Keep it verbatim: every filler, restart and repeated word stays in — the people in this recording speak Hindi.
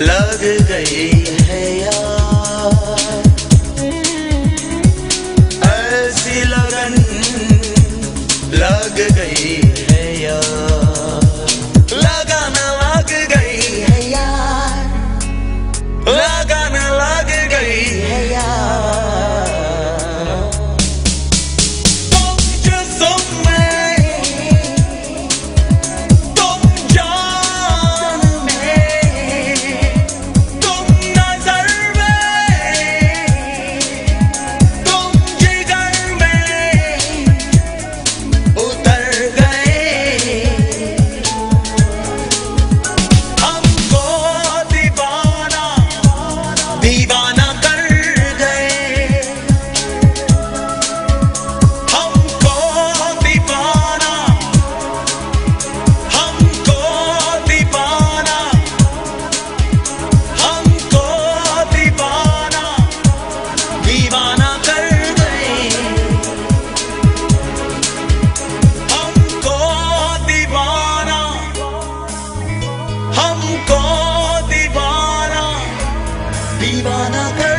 लग गई है यार, ऐसी लगन लग गई है यार, लगन लग गई है यार, लगन लग गई है यार। तुम जिस्म में, तुम जान में, तुम नजर में, तुम जिगर में उतर गए, हमको दीवाना दीवाना कर गए, हमको दीवाना हमको दीवाना हमको दीवाना दीवाना कर गए, हमको दीवाना हमको दीवाना दीवाना कर